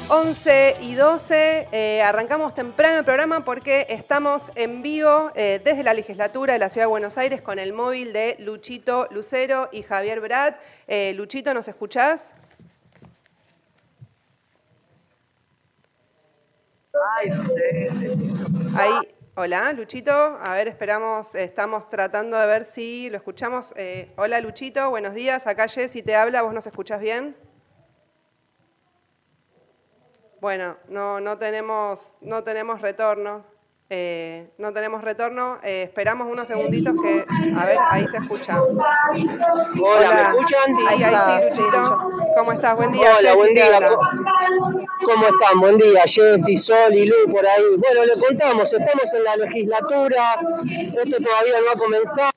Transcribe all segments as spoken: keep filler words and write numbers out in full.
once y doce, eh, arrancamos temprano el programa porque estamos en vivo eh, desde la legislatura de la Ciudad de Buenos Aires con el móvil de Luchito Lucero y Javier Brat. Eh, Luchito, ¿nos escuchás? Ay, no sé. Ahí, hola, Luchito. A ver, esperamos, estamos tratando de ver si lo escuchamos. Eh, hola, Luchito, buenos días. Acá Jessy te habla, ¿vos nos escuchás bien? Bueno, no, no, tenemos, no tenemos retorno. Eh, no tenemos retorno. Eh, esperamos unos segunditos que... A ver, ahí se escucha. Hola, Hola. ¿me escuchan? Sí, Ahí ahí está. sí, Luchito. ¿Cómo estás? Buen día, Hola, Jessy buen te día. habla. ¿Cómo están? Buen día, Jessy, Sol y Lu por ahí. Bueno, le contamos, estamos en la legislatura, esto todavía no ha comenzado.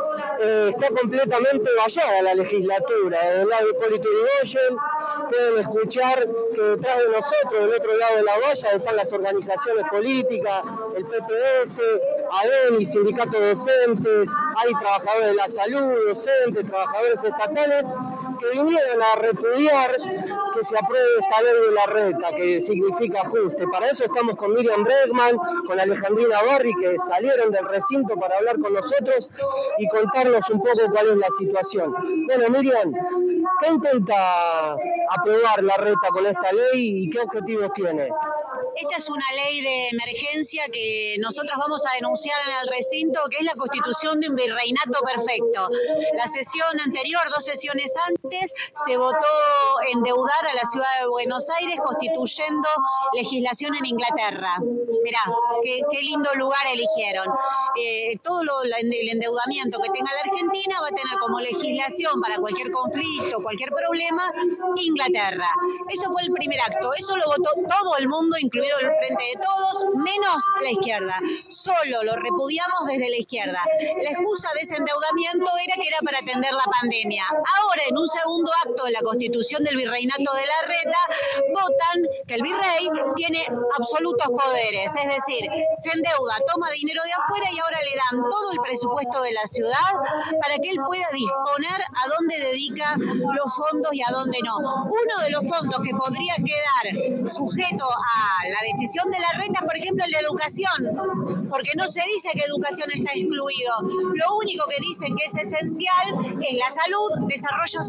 Eh, está completamente vallada la legislatura. Del lado de Hipólito Yrigoyen pueden escuchar que detrás de nosotros, del otro lado de la valla, están las organizaciones políticas, el P P S, ADEMI, sindicatos docentes, hay trabajadores de la salud, docentes, trabajadores estatales, que vinieron a repudiar que se apruebe esta ley de la reta, que significa ajuste. Para eso estamos con Miriam Bregman, con Alejandrina Barri, que salieron del recinto para hablar con nosotros y contarnos un poco cuál es la situación. Bueno, Miriam, ¿qué intenta aprobar la reta con esta ley y qué objetivos tiene? Esta es una ley de emergencia que nosotros vamos a denunciar en el recinto, que es la constitución de un virreinato perfecto. La sesión anterior, dos sesiones antes, se votó endeudar a la ciudad de Buenos Aires constituyendo legislación en Inglaterra. Mirá, qué, qué lindo lugar eligieron. Eh, todo lo, el endeudamiento que tenga la Argentina va a tener como legislación para cualquier conflicto, cualquier problema, Inglaterra. Eso fue el primer acto. Eso lo votó todo el mundo, incluido el Frente de Todos, menos la izquierda. Solo lo repudiamos desde la izquierda. La excusa de ese endeudamiento era que era para atender la pandemia. Ahora, en un segundo acto de la constitución del virreinato de la reta, votan que el virrey tiene absolutos poderes, es decir, se endeuda, toma dinero de afuera y ahora le dan todo el presupuesto de la ciudad para que él pueda disponer a dónde dedica los fondos y a dónde no. Uno de los fondos que podría quedar sujeto a la decisión de la reta, por ejemplo, el de educación, porque no se dice que educación está excluido. Lo único que dicen que es esencial es la salud, desarrollo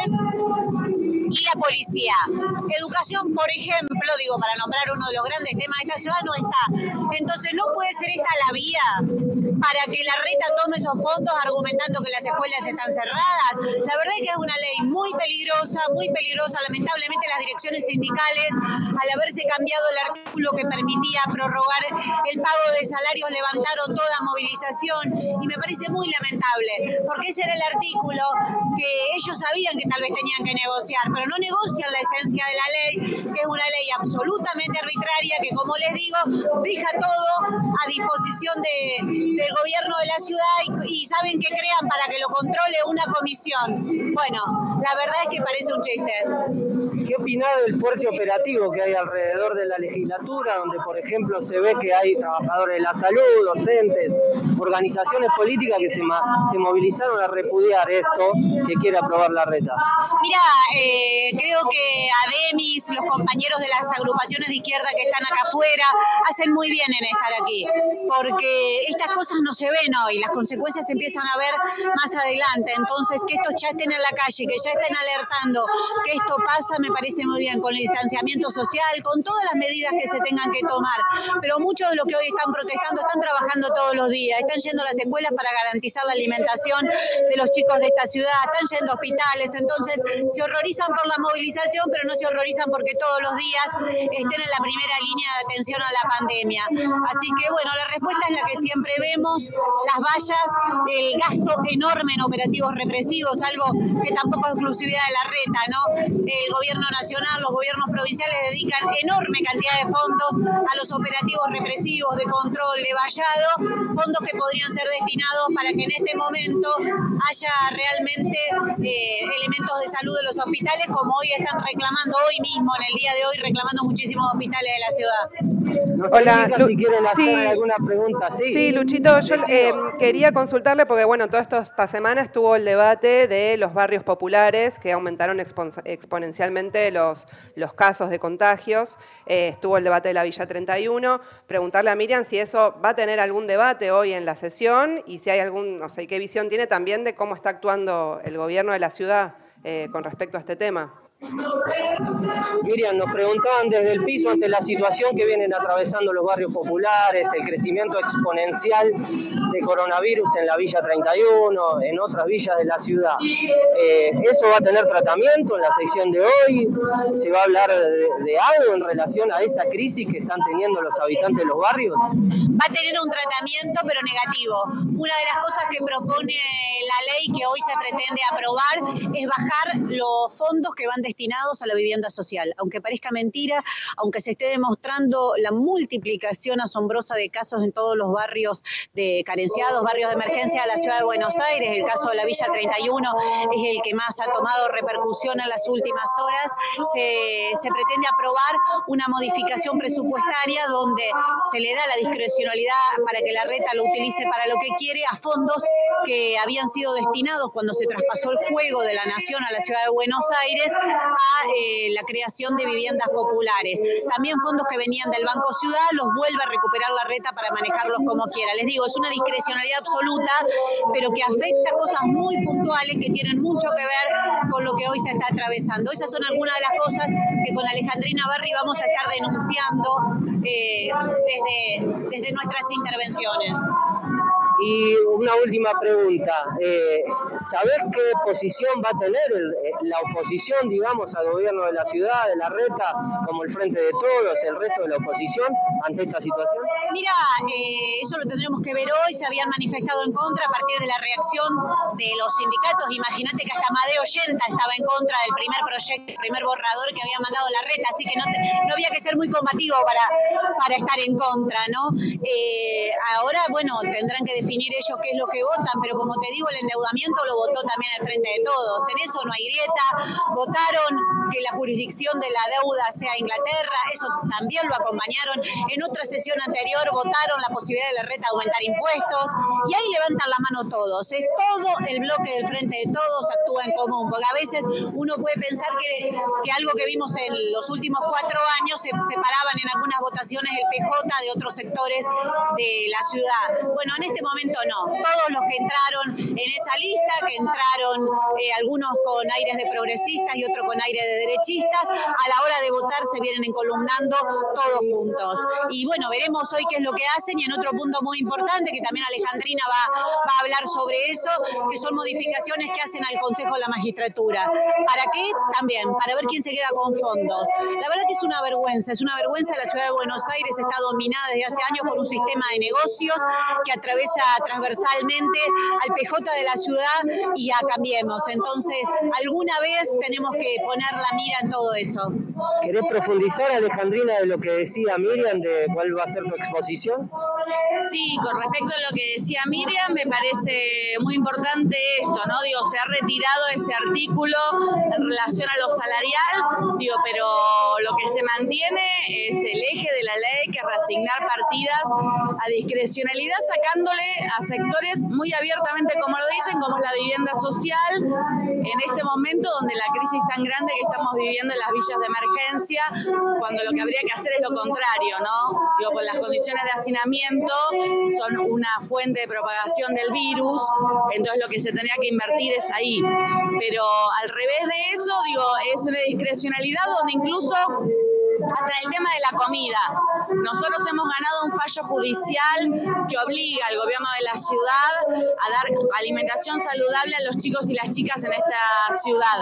social y la policía. Educación, por ejemplo, digo, para nombrar uno de los grandes temas de esta ciudad, no está. Entonces, ¿no puede ser esta la vía para que la reta tome esos fondos argumentando que las escuelas están cerradas? La verdad es que es una ley muy peligrosa, muy peligrosa. Lamentablemente las direcciones sindicales, al haberse cambiado el artículo que permitía prorrogar el pago de salarios, levantaron toda movilización y me parece muy lamentable, porque ese era el artículo que ellos sabían que tal vez tenían que negociar, pero no negocian la esencia de la ley, que es una ley absolutamente arbitraria, que, como les digo, deja todo a disposición de, del gobierno de la ciudad y, y saben que crean para que lo controle una comisión. Bueno, la verdad es que parece un chiste. ¿Qué opinás del fuerte operativo que hay alrededor de la legislatura, donde, por ejemplo, se ve que hay trabajadores de la salud, docentes, organizaciones políticas que se, se movilizaron a repudiar esto que quiere aprobar la reta? Mira, eh, creo que ADEMIS, los compañeros de las agrupaciones de izquierda que están acá afuera, hacen muy bien en estar aquí, porque estas cosas no se ven hoy, las consecuencias se empiezan a ver más adelante. Entonces, que estos ya estén en la calle, que ya estén alertando que esto pasa, me parece muy bien, con el distanciamiento social, con todas las medidas que se tengan que tomar. Pero muchos de los que hoy están protestando están trabajando todos los días, están yendo a las escuelas para garantizar la alimentación de los chicos de esta ciudad, están yendo a hospitales. Entonces se horrorizan por la movilización, pero no se horrorizan porque todos los días estén en la primera línea de atención a la pandemia. Así que bueno, la respuesta es la que siempre vemos: las vallas, el gasto enorme en operativos represivos, algo que tampoco es exclusividad de la reta, ¿no? El gobierno nacional, los gobiernos provinciales dedican enorme cantidad de fondos a los operativos represivos de control de vallado, fondos que podrían ser destinados para que en este momento haya realmente eh, elementos de salud de los hospitales, como hoy están reclamando, hoy mismo, en el día de hoy, reclamando muchísimos hospitales de la ciudad. No sé, Hola, chicas, Lu si quieren hacer sí, alguna pregunta. Sí, sí, Luchito, yo eh, decido. quería consultarle porque, bueno, toda esto, esta semana estuvo el debate de los barrios populares que aumentaron expon exponencialmente los, los casos de contagios. Eh, estuvo el debate de la Villa treinta y uno. Preguntarle a Miriam si eso va a tener algún debate hoy en la sesión y si hay algún, no sé, qué visión tiene también de cómo está actuando el gobierno de la ciudad eh, con respecto a este tema. Miriam, nos preguntaban desde el piso ante la situación que vienen atravesando los barrios populares, el crecimiento exponencial de coronavirus en la Villa treinta y uno, en otras villas de la ciudad. Eh, ¿Eso va a tener tratamiento en la sección de hoy? ¿Se va a hablar de, de algo en relación a esa crisis que están teniendo los habitantes de los barrios? Va a tener un tratamiento, pero negativo. Una de las cosas que propone la ley que hoy se pretende aprobar es bajar los fondos que van destinados a la vivienda social. Aunque parezca mentira, aunque se esté demostrando la multiplicación asombrosa de casos en todos los barrios de carenciados, barrios de emergencia de la ciudad de Buenos Aires, el caso de la Villa treinta y uno es el que más ha tomado repercusión en las últimas horas, se, se pretende aprobar una modificación presupuestaria donde se le da la discrecionalidad para que la reta lo utilice para lo que quiere a fondos que habían sido destinados cuando se traspasó el juego de la nación a la ciudad de Buenos Aires a eh, la creación de viviendas populares. También fondos que venían del Banco Ciudad los vuelve a recuperar la reta para manejarlos como quiera. Les digo, es una discrecionalidad absoluta, pero que afecta cosas muy puntuales que tienen mucho que ver con lo que hoy se está atravesando. Esas son algunas de las cosas que con Alejandrina Berri vamos a estar denunciando eh, desde, desde nuestras intervenciones. Y una última pregunta, eh, ¿sabés qué posición va a tener el, la oposición, digamos, al gobierno de la ciudad, de la reta, como el Frente de Todos, el resto de la oposición, ante esta situación? Mira, eh, eso lo tendremos que ver hoy. Se habían manifestado en contra a partir de la reacción de los sindicatos. Imagínate que hasta Amadeo Yenta estaba en contra del primer proyecto, el primer borrador que había mandado la reta, así que no, te, no había que ser muy combativo para, para estar en contra, ¿no? Eh, ahora, bueno, tendrán que definir ellos qué es lo que votan, pero como te digo, el endeudamiento lo votó también el Frente de Todos. En eso no hay grieta. Votaron que la jurisdicción de la deuda sea Inglaterra, eso también lo acompañaron. En otra sesión anterior votaron la posibilidad de la reta aumentar impuestos y ahí levantan la mano todos. Es todo el bloque del Frente de Todos actúa en común, porque a veces uno puede pensar que, que algo que vimos en los últimos cuatro años se separaban en algunas votaciones el P J de otros sectores de la ciudad. Bueno, en este momento no. Todos los que entraron en esa lista, que entraron eh, algunos con aires de progresistas y otros con aires de derechistas, a la hora de votar se vienen encolumnando todos juntos. Y bueno, veremos hoy qué es lo que hacen y en otro punto muy importante, que también Alejandrina va, va a hablar sobre eso, que son modificaciones que hacen al Consejo de la Magistratura. ¿Para qué? También, para ver quién se queda con fondos. La verdad que es una vergüenza, es una vergüenza. La ciudad de Buenos Aires está dominada desde hace años por un sistema de negocios que atraviesa transversalmente al P J de la ciudad y a Cambiemos. Entonces, alguna vez tenemos que poner la mira en todo eso. ¿Querés profundizar, Alejandrina, de lo que decía Miriam, de cuál va a ser tu exposición? Sí, con respecto a lo que decía Miriam, me parece muy importante esto, ¿no? Digo, se ha retirado ese artículo en relación a lo salarial, digo, pero lo que se mantiene es el eje de la ley, que es reasignar partidas a discrecionalidad, sacándole a sectores muy abiertamente, como lo dicen, como es la vivienda social, en este momento donde la crisis tan grande que estamos viviendo en las villas de emergencia, cuando lo que habría que hacer es lo contrario, ¿no? Digo, con las condiciones de hacinamiento son una fuente de propagación del virus, entonces lo que se tendría que invertir es ahí. Pero al revés de eso, digo, es una discrecionalidad donde incluso hasta el tema de la comida. Nosotros hemos ganado un fallo judicial que obliga al gobierno de la ciudad a dar alimentación saludable a los chicos y las chicas en esta ciudad.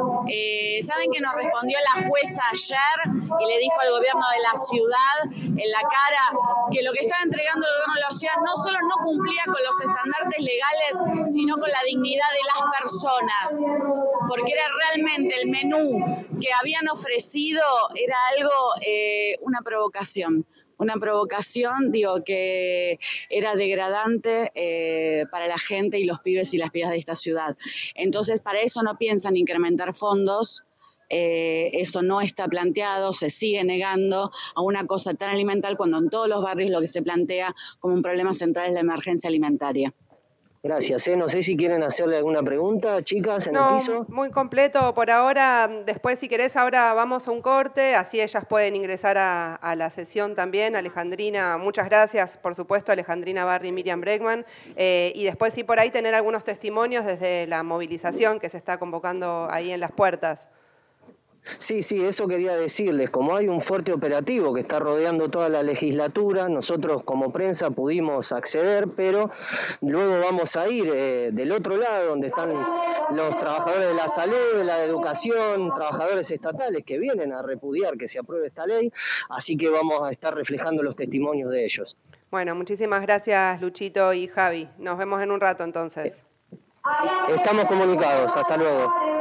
Eh, ¿Saben que nos respondió la jueza ayer y le dijo al gobierno de la ciudad en la cara que lo que estaba entregando el gobierno de la ciudad no solo no cumplía con los estandartes legales, sino con la dignidad de las personas? Porque era realmente el menú que habían ofrecido, era algo, eh, una provocación. Una provocación, digo, que era degradante eh, para la gente y los pibes y las pibas de esta ciudad. Entonces, para eso no piensan incrementar fondos, eh, eso no está planteado, se sigue negando a una cosa tan alimental cuando en todos los barrios lo que se plantea como un problema central es la emergencia alimentaria. Gracias. ¿eh? No sé si quieren hacerle alguna pregunta, chicas, en no, el piso. Muy completo por ahora. Después, si querés, ahora vamos a un corte, así ellas pueden ingresar a, a la sesión también. Alejandrina, muchas gracias, por supuesto, Alejandrina Barri y Miriam Bregman. Eh, y después, sí, por ahí tener algunos testimonios desde la movilización que se está convocando ahí en las puertas. Sí, sí, eso quería decirles. Como hay un fuerte operativo que está rodeando toda la legislatura, nosotros como prensa pudimos acceder, pero luego vamos a ir eh, del otro lado, donde están los trabajadores de la salud, de la educación, trabajadores estatales que vienen a repudiar que se apruebe esta ley, así que vamos a estar reflejando los testimonios de ellos. Bueno, muchísimas gracias, Luchito y Javi. Nos vemos en un rato entonces. Estamos comunicados. Hasta luego.